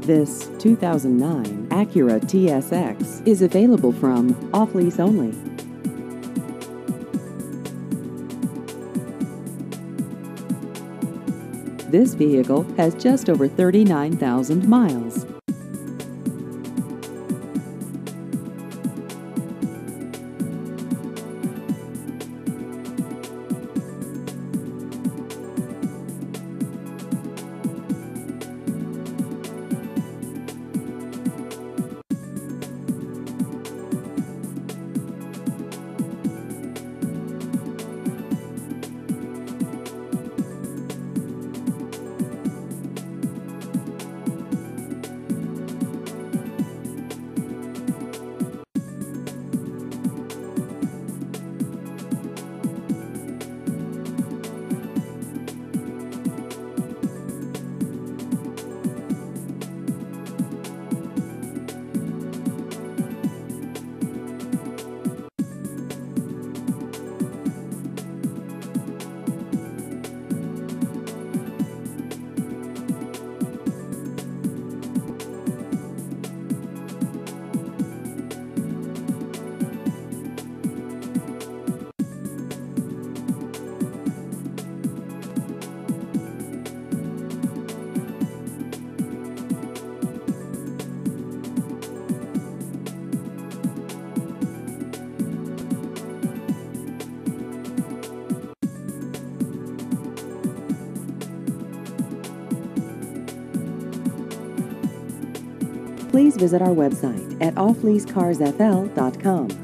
This 2009 Acura TSX is available from off-lease only. This vehicle has just over 39,000 miles. Please visit our website at offleasecarsfl.com.